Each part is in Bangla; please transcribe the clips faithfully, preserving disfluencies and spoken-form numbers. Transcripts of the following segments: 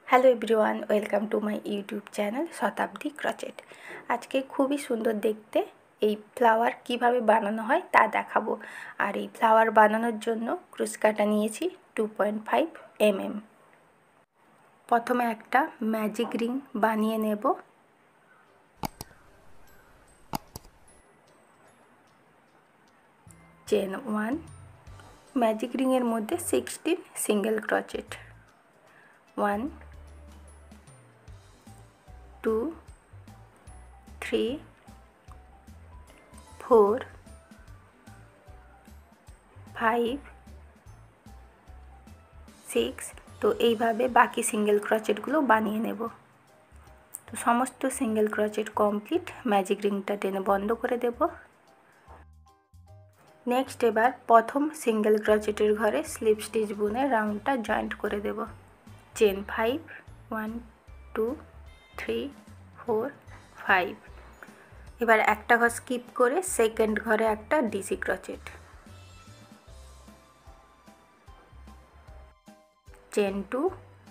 Hello everyone, welcome to my YouTube channel Shatabdi crochet. আজকে খুবই সুন্দর দেখতে এই ফ্লাওয়ার কিভাবে বানানো হয় তা দেখাবো। আর এই ফ্লাওয়ার বানানোর জন্য ক্রুশ কাটা নিয়েছি two point five M M. প্রথমে একটা ম্যাজিক রিং বানিয়ে নেব। চেন ওয়ান, ম্যাজিক রিংয়ের মধ্যে sixteen single crochet. One, two, three, four, five, six. তো এইভাবে বাকি সিঙ্গেল ক্রচেটগুলো বানিয়ে নেব। তো সমস্ত সিঙ্গেল ক্রচেট কমপ্লিট। ম্যাজিক রিংটা টেনে বন্ধ করে দেব। নেক্সট এবার প্রথম সিঙ্গেল ক্রচেটের ঘরে স্লিপ স্টিচ বুনে রাউন্ডটা জয়েন্ট করে দেব। Chain five, one, two, three, four, five. এবার একটা ঘর স্কিপ করে সেকেন্ড ঘরে একটা ডিসি ক্রচেট। চেন টু,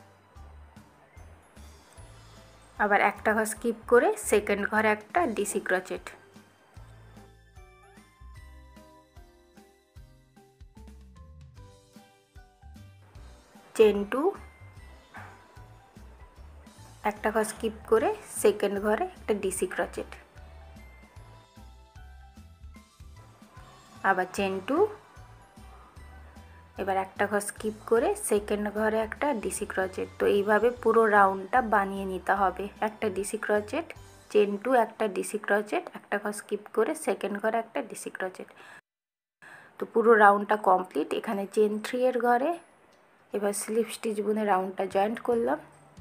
আবার একটা ঘর স্কিপ করে সেকেন্ড ঘরে একটা ডিসি ক্রচেট। চেন টু, একটা ঘর স্কিপ করে সেকেন্ড ঘরে একটা ডিসি ক্রচেট। আবার চেন টু, এবার একটা ঘর স্কিপ করে সেকেন্ড ঘরে একটা ডিসি ক্রচেট। তো এইভাবে পুরো রাউন্ডটা বানিয়ে নিতে হবে। একটা ডিসি ক্রচেট, চেন টু, একটা ডিসি ক্রচেট, একটা ঘর স্কিপ করে সেকেন্ড ঘরে একটা ডিসি ক্রচেট। তো পুরো রাউন্ডটা কমপ্লিট। এখানে চেন থ্রি এর ঘরে এবার স্লিপ স্টিচ বুনে রাউন্ডটা জয়েন্ট করলাম।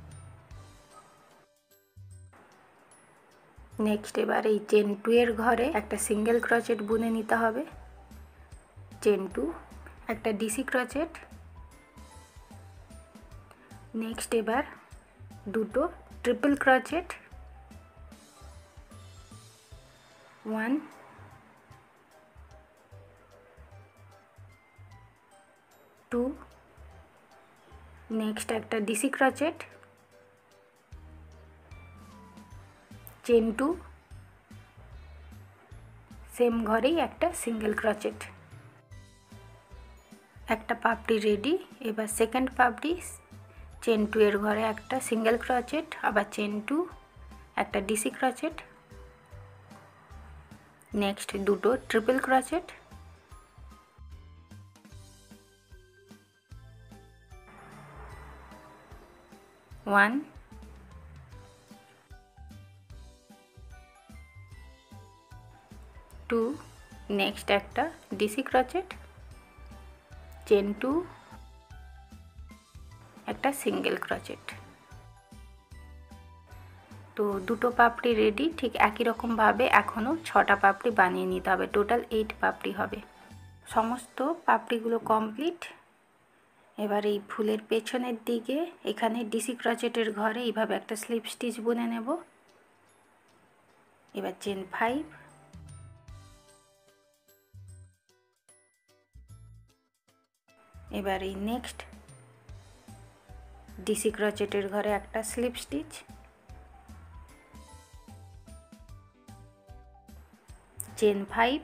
নেক্সট এবার এই চেন টু এর ঘরে একটা সিঙ্গেল ক্রচেট বুনে নিতে হবে। চেন টু, একটা ডিসি ক্রচেট। নেক্সট এবার দুটো triple crochet. One, two, next একটা DC crochet. Chain two, same ঘরেই একটা সিঙ্গেল ক্রচেট। একটা পাপড়ি রেডি। এবার সেকেন্ড পাপড়ি, চেন টু এর ঘরে একটা সিঙ্গেল ক্রচেট, আবার চেন টু, একটা ডিসি ক্রচেট। নেক্সট দুটো triple crochet. One, two, next একটা ডিসি ক্রচেট, চেন টু, একটা সিঙ্গেল ক্রচেট। তো দুটো পাপড়ি রেডি। ঠিক একই রকমভাবে এখনও ছটা পাপড়ি বানিয়ে নিতে হবে। টোটাল এইট পাপড়ি হবে। সমস্ত পাপড়িগুলো কমপ্লিট। এবার এই ফুলের পেছনের দিকে এখানে ডিসি ক্রচেটের ঘরে এইভাবে একটা স্লিপ স্টিচ বুনে নেব। এবার চেন ফাইভ, এবার এই নেক্সট ডিসি ক্রচেটের ঘরে একটা slip stitch. Chain five,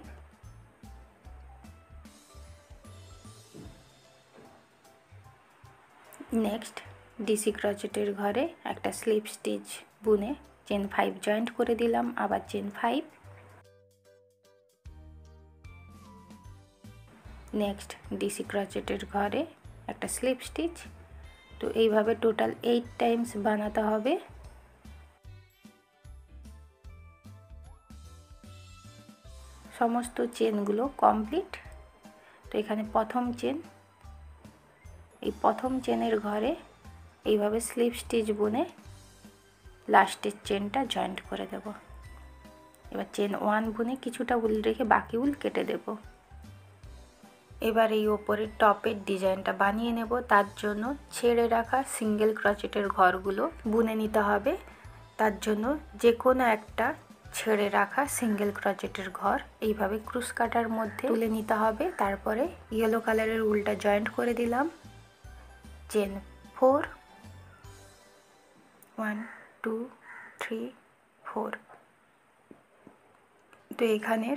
next DC ক্রচেটের ঘরে একটা স্লিপ স্টিচ বুনে চেন ফাইভ জয়েন্ট করে দিলাম। আবার চেন ফাইভ, নেক্সট ডিসি ক্রচেটের ঘরে একটা স্লিপ স্টিচ। তো এইভাবে টোটাল এইট টাইমস বানাতে হবে। সমস্ত চেনগুলো কমপ্লিট। তো এখানে প্রথম চেন, এই প্রথম চেনের ঘরে এইভাবে স্লিপ স্টিচ বুনে লাস্টের চেনটা জয়েন্ট করে দেব। এবার চেন ওয়ান বুনে কিছুটা উল রেখে বাকি উল কেটে দেব। এবার এই ওপরের টপের ডিজাইনটা বানিয়ে নেব। তার জন্য ছেড়ে রাখা সিঙ্গেল ক্রচেটের ঘরগুলো বুনে নিতে হবে। তার জন্য যে কোনো একটা ছেড়ে রাখা সিঙ্গেল ক্রচেটের ঘর এইভাবে ক্রুশ কাটার মধ্যে তুলে নিতে হবে। তারপরে ইয়েলো কালারের উলটা জয়েন্ট করে দিলাম। Chain four, one two three four. তো এখানের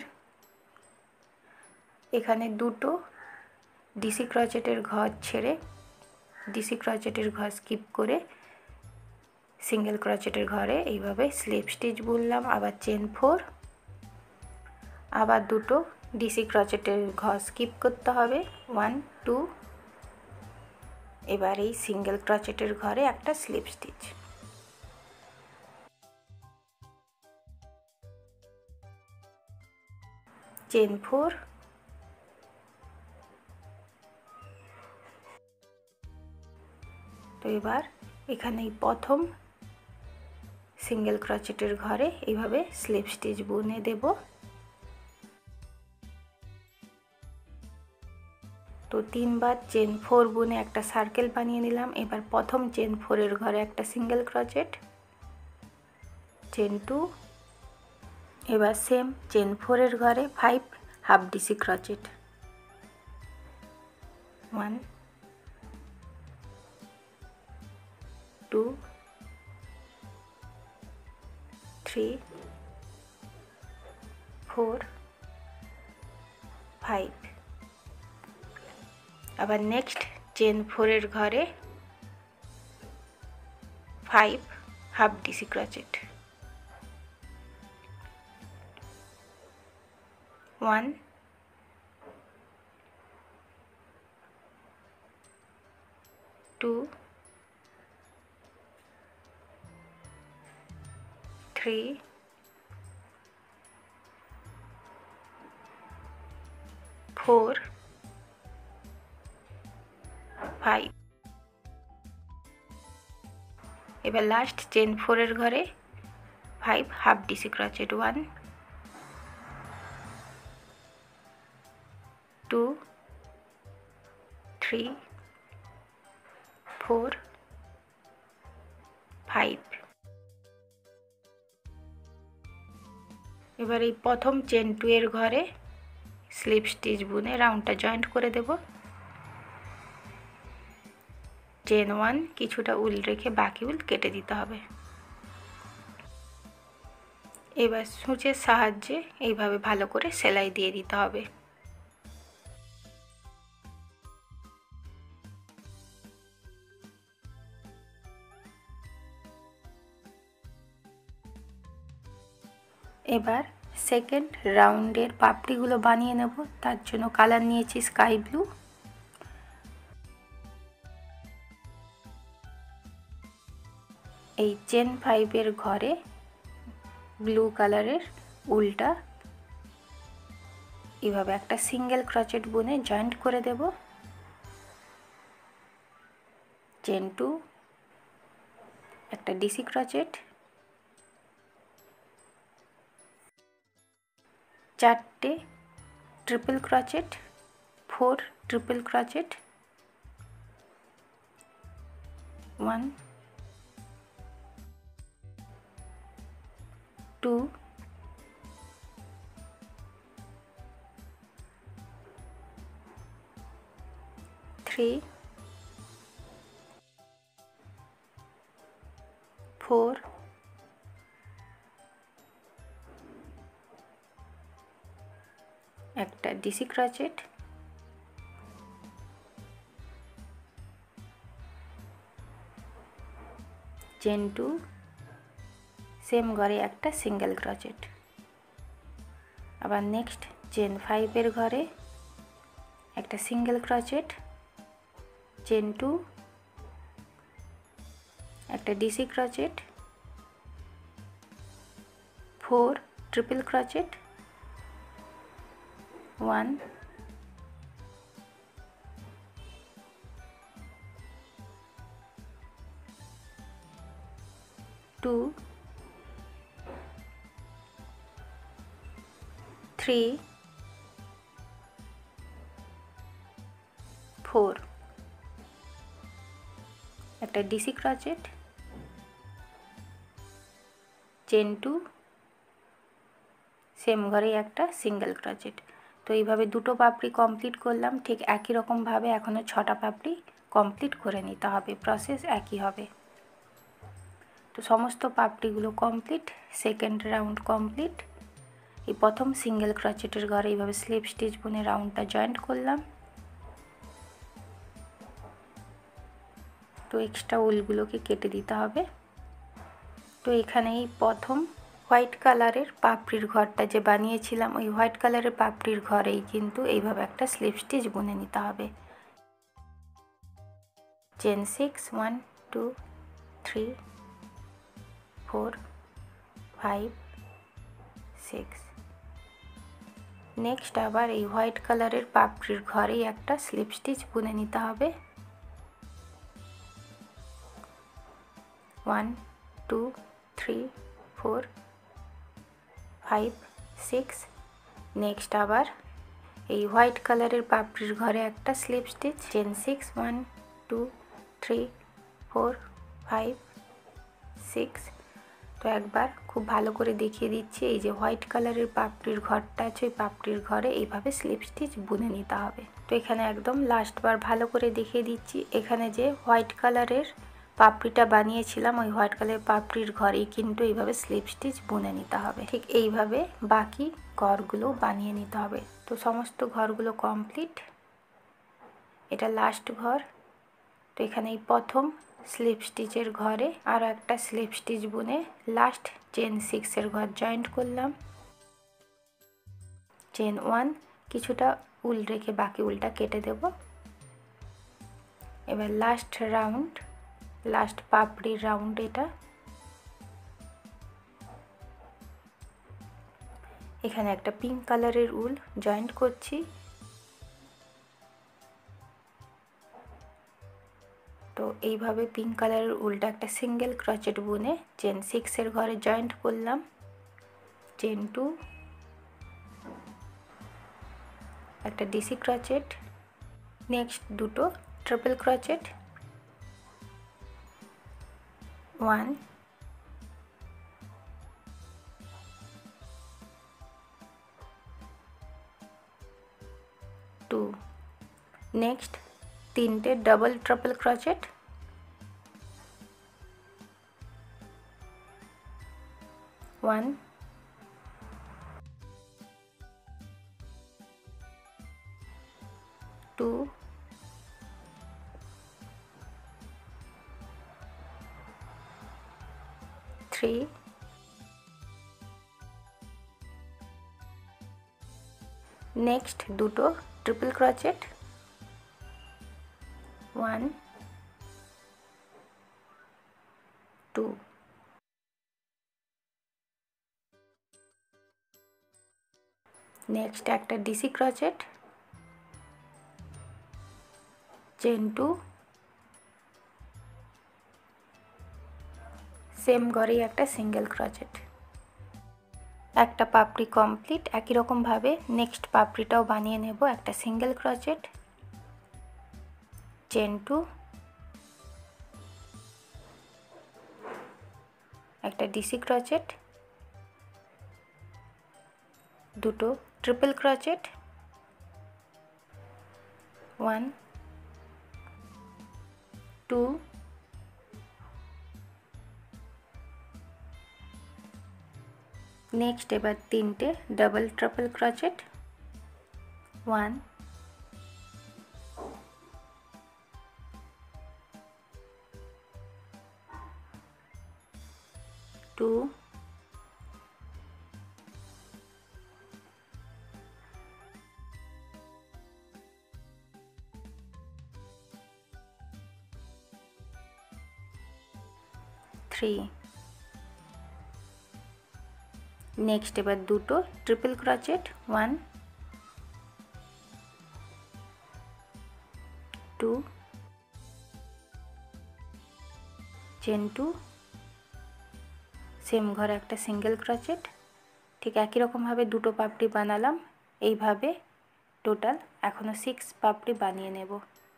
এখানে দুটো ডিসি ক্রচেটের ঘর ছেড়ে ডিসি ক্রচেটের ঘর স্কিপ করে সিঙ্গেল ক্রচেটের ঘরে এইভাবে স্লিপ স্টিচ বুনলাম, আবার চেন ফোর, আবার দুটো ডিসি ক্রচেটের ঘর স্কিপ করতে হবে, ওয়ান টু, এবার এই সিঙ্গেল ক্রচেটের ঘরে একটা স্লিপ স্টিচ, চেন ফোর, তো এবার এখানে প্রথম সিঙ্গেল ক্রচেটের ঘরে এইভাবে স্লিপ স্টিচ বুনে দেব। তো তিনবার চেন ফোর বুনে একটা সার্কেল বানিয়ে নিলাম। এবার প্রথম চেন ফোরের ঘরে একটা সিঙ্গেল ক্রচেট, চেন টু, এবার সেম চেন ফোরের ঘরে five half DC crochet, one two three four five. আবার নেক্সট চেন ফোরের ঘরে five half DC crochet, one two three four five. এবার লাস্ট চেন ফোরের ঘরে five half DC crochet, one two three four five. এবার এই প্রথম চেন টু এর ঘরে স্লিপ স্টিচ বুনে রাউন্ডটা জয়েন্ট করে দেব। চেন ওয়ান কিছুটা উল রেখে বাকি উল কেটে দিতে হবে। এবার সূচের সাহায্যে এইভাবে ভালো করে সেলাই দিয়ে দিতে হবে। এবার সেকেন্ড রাউন্ডের পাপড়িগুলো বানিয়ে নেব। তার জন্য কালার নিয়েছি স্কাই ব্লু। এই চেন ফাইভের ঘরে ব্লু কালারের উলটা এভাবে একটা সিঙ্গেল ক্রচেট বুনে জয়েন্ট করে দেব। চেন টু, একটা ডিসি ক্রচেট, চারটে triple crochet, four triple crochet, one two three four একটা DC crochet, chain two, same ঘরে একটা সিঙ্গেল ক্রচেট। আবার নেক্সট চেন ফাইভের ঘরে একটা সিঙ্গেল ক্রচেট, চেন টু, একটা DC crochet, four triple crochet, one two three four একটা DC crochet, chain two, same ঘরে একটা সিঙ্গেল ক্রচেট। তো এইভাবে দুটো পাপড়ি কমপ্লিট করলাম। ঠিক একই রকমভাবে এখনও ছটা পাপড়ি কমপ্লিট করে নিতে হবে, প্রসেস একই হবে। তো সমস্ত পাপড়িগুলো কমপ্লিট, সেকেন্ড রাউন্ড কমপ্লিট। এই প্রথম সিঙ্গেল ক্রোচেটের ঘরে এইভাবে স্লিপ স্টিচ বুনে রাউন্ডটা জয়েন্ট করলাম। তো এক্সট্রা উলগুলোকে কেটে দিতে হবে। তো এখানে এই প্রথম হোয়াইট কালারের পাপড়ির ঘরটা যে বানিয়েছিলাম, ওই হোয়াইট কালারের পাপড়ির ঘরেই কিন্তু এইভাবে একটা স্লিপ স্টিচ বুনে নিতে হবে। Chain six, one two three four five six. Next আবার এই হোয়াইট কালারের পাপড়ির ঘরেই একটা স্লিপ স্টিচ বুনে নিতে হবে। One two three four five six. Next আবার এই হোয়াইট কালারের পাপড়ির ঘরে একটা slip stitch. Chain six, one two three four five six. তো একবার খুব ভালো করে দেখিয়ে দিচ্ছি, এই যে হোয়াইট কালারের পাপড়ির ঘরটা আছে, ওই পাপড়ির ঘরে এইভাবে স্লিপ স্টিচ বুনে নিতে হবে। তো এখানে একদম লাস্টবার ভালো করে দেখিয়ে দিচ্ছি, এখানে যে হোয়াইট কালারের পাপড়িটা বানিয়েছিলাম, ওই হোয়াইট কালারের পাপড়ির ঘরেই কিন্তু এইভাবে স্লিপ স্টিচ বুনে নিতে হবে। ঠিক এইভাবে বাকি ঘরগুলো বানিয়ে নিতে হবে। তো সমস্ত ঘরগুলো কমপ্লিট, এটা লাস্ট ঘর। তো এখানে এই প্রথম স্লিপ স্টিচের ঘরে আরও একটা স্লিপ স্টিচ বুনে লাস্ট চেন সিক্সের ঘর জয়েন্ট করলাম। চেন ওয়ান, কিছুটা উল রেখে বাকি উলটা কেটে দেব। এবার লাস্ট রাউন্ড, লাস্ট পাপড়ির রাউন্ড এটা। এখানে একটা পিঙ্ক কালারের উল জয়েন্ট করছি। তো এইভাবে পিঙ্ক কালারের উলটা একটা সিঙ্গেল ক্রোচেট বুনে চেন সিক্সের ঘরে জয়েন্ট করলাম। চেন টু, একটা ডিসি ক্রোচেট, নেক্সট দুটো triple crochet, one two. Next তিনটে double triple crochet, one two three next দুটো triple crochet, one two. Next একটা DC crochet, chain two, same ঘরেই একটা সিঙ্গেল ক্রোচেট। একটা পাপড়ি কমপ্লিট। একই রকমভাবে নেক্সট পাপড়িটাও বানিয়ে নেব। একটা সিঙ্গেল ক্রোচেট, চেন টু, একটা ডিসি ক্রোচেট, দুটো triple crochet, one two next এবার তিনটে double triple crochet, one two three. Next এবার দুটো triple crochet, one two, chain two, same ঘরে একটা সিঙ্গেল ক্রোচেট। ঠিক একই রকমভাবে দুটো পাপড়ি বানালাম। এইভাবে টোটাল এখনো সিক্স পাপড়ি বানিয়ে নেব।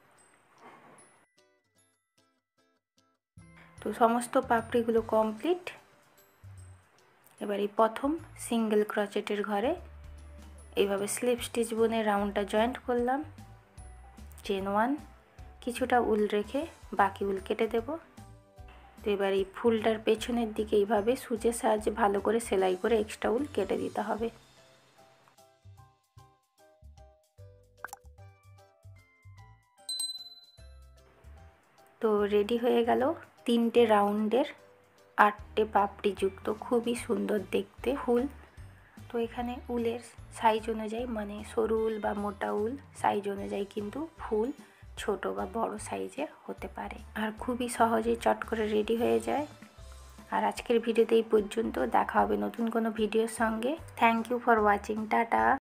তো সমস্ত পাপড়িগুলো কমপ্লিট। এবার এই প্রথম সিঙ্গেল ক্রোচেটের ঘরে এইভাবে স্লিপ স্টিচ বুনে রাউন্ডটা জয়েন্ট করলাম। চেন ওয়ান, কিছুটা উল রেখে বাকি উল কেটে দেব। তো এবার এই ফুলটার পেছনের দিকে এইভাবে সূচের সাহায্যে ভালো করে সেলাই করে এক্সট্রা উল কেটে দিতে হবে। তো রেডি হয়ে গেল তিনটে রাউন্ডের আটটে পাপড়ি যুক্ত খুবই সুন্দর দেখতে ফুল। তো এখানে উলের সাইজ অনুযায়ী, মানে সরু উল বা মোটা উল সাইজ অনুযায়ী কিন্তু ফুল ছোট বা বড় সাইজের হতে পারে, আর খুবই সহজেই চট করে রেডি হয়ে যায়। আর আজকের ভিডিওতে এই পর্যন্ত, দেখা হবে নতুন কোনো ভিডিওর সঙ্গে। Thank you for watching, tata.